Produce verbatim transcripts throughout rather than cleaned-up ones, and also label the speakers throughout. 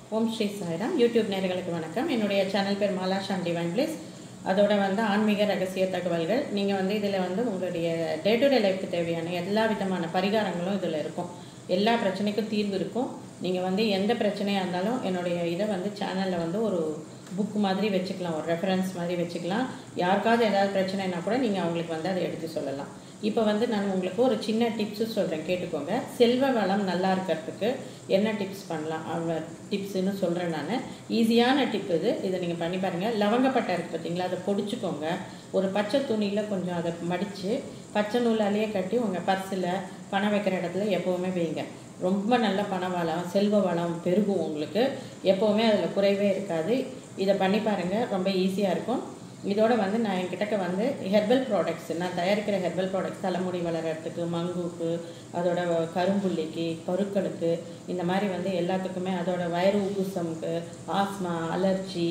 Speaker 1: ஓம் Sri Sairam YouTube நேயர்களுக்கு வணக்கம். என்னுடைய சேனல் பேர் மாலா ஷாம் டிவைன் பிளேஸ். அதோட வந்து ஆன்மீக ரகசிய தகவல்கள். நீங்கள் வந்து இதில் வந்து உங்களுடைய டே டு டே லைஃப்க்கு தேவையான எல்லா விதமான பரிகாரங்களும் இதில் இருக்கும். எல்லா பிரச்சனைக்கும் தீர்வு இருக்கும். நீங்கள் வந்து எந்த பிரச்சனையாக இருந்தாலும் என்னுடைய இதை வந்து சேனலில் வந்து ஒரு புக் மாதிரி வச்சுக்கலாம், ஒரு ரெஃபரன்ஸ் மாதிரி வச்சுக்கலாம். யாருக்காவது ஏதாவது பிரச்சனைனா கூட நீங்கள் அவங்களுக்கு வந்து அதை எடுத்து சொல்லலாம். இப்போ வந்து நான் உங்களுக்கு ஒரு சின்ன டிப்ஸு சொல்கிறேன், கேட்டுக்கோங்க. செல்வ வளம் நல்லா இருக்கிறதுக்கு என்ன டிப்ஸ் பண்ணலாம் அவங்க டிப்ஸுன்னு சொல்கிறேன் நான். ஈஸியான டிப் இது, இதை நீங்கள் பண்ணி பாருங்கள். லவங்கப்பட்டை இருக்குது பார்த்தீங்களா, அதை பொடிச்சுக்கோங்க. ஒரு பச்சை துணியில் கொஞ்சம் அதை மடித்து பச்சை நூலாலேயே கட்டி உங்கள் பர்ஸில் பணம் வைக்கிற இடத்துல எப்போவுமே வைங்க. ரொம்ப நல்ல பண வளம், செல்வ வளம் பெருகும் உங்களுக்கு. எப்போவுமே அதில் குறைவே இருக்காது. இதை பண்ணி பாருங்கள், ரொம்ப ஈஸியாக இருக்கும். இதோட வந்து நான் என்கிட்டக்க வந்து ஹெர்பல் ப்ராடக்ட்ஸ், நான் தயாரிக்கிற ஹெர்பல் ப்ராடக்ட்ஸ் தலைமுடி வளர்கிறதுக்கு, மங்குக்கு, அதோட கரும்புள்ளிக்கு, பருக்களுக்கு, இந்த மாதிரி வந்து எல்லாத்துக்குமே, அதோட வயிறு உப்புசமுக்கு, ஆஸ்மா, அலர்ஜி,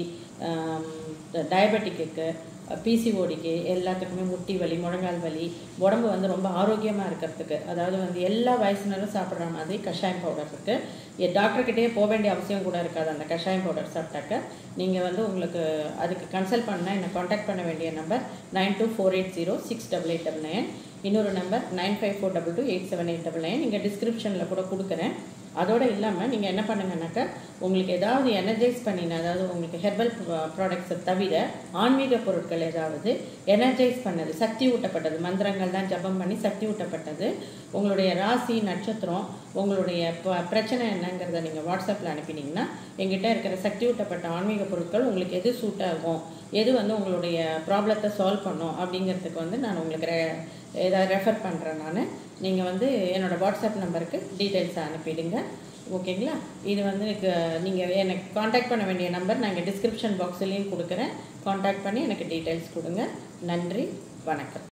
Speaker 1: டயபெட்டிக்கு, பிசிஓடிக்கு, எல்லாத்துக்குமே முட்டி வலி, முழங்கால் வலி, உடம்பு வந்து ரொம்ப ஆரோக்கியமாக இருக்கிறதுக்கு, அதாவது வந்து எல்லா வயசுனரும் சாப்பிட்ற மாதிரி கஷாயம் பவுடர் இருக்குது. டாக்டர்கிட்டே போக வேண்டிய அவசியம் கூட இருக்காது. அந்த கஷாயம் பவுடர் சாப்பிட்டாக்க நீங்கள் வந்து உங்களுக்கு அதுக்கு கன்சல்ட் பண்ணால் என்னை காண்டாக்ட் பண்ண வேண்டிய number nine two four eight zero six double eight double nine. இன்னொரு number nine five four double two eight seven eight double nine. நீங்கள் டிஸ்கிரிப்ஷனில் கூட கொடுக்குறேன். அதோடு இல்லாமல் நீங்கள் என்ன பண்ணுங்கன்னாக்கா, உங்களுக்கு ஏதாவது எனர்ஜைஸ் பண்ணின, அதாவது உங்களுக்கு ஹெர்பல் ப்ராடக்ட்ஸை தவிர ஆன்மீக பொருட்கள் ஏதாவது எனர்ஜைஸ் பண்ணது, சக்தி ஊட்டப்பட்டது, மந்திரங்கள்லாம் ஜபம் பண்ணி சக்தி ஊட்டப்பட்டது, உங்களுடைய ராசி நட்சத்திரம், உங்களுடைய பிரச்சனை என்னங்கிறத நீங்கள் வாட்ஸ்அப்பில் அனுப்பினீங்கன்னா எங்கிட்ட இருக்கிற சக்தி ஊட்டப்பட்ட ஆன்மீக பொருட்கள் உங்களுக்கு எது சூட் ஆகும், எது வந்து உங்களுடைய ப்ராப்ளத்தை சால்வ் பண்ணும் அப்படிங்கிறதுக்கு வந்து நான் உங்களுக்கு ரெ ஏதாவது ரெஃபர் பண்ணுறேன் நான். நீங்கள் வந்து என்னோடய வாட்ஸ்அப் நம்பருக்கு டீட்டெயில்ஸை அனுப்பிடுங்க, ஓகேங்களா? இது வந்து எனக்கு நீங்கள் எனக்கு காண்டாக்ட் பண்ண வேண்டிய நம்பர் நான் இங்கே டிஸ்கிரிப்ஷன் பாக்ஸ்லேயும் கொடுக்குறேன். காண்டாக்ட் பண்ணி எனக்கு டீட்டெயில்ஸ் கொடுங்க. நன்றி, வணக்கம்.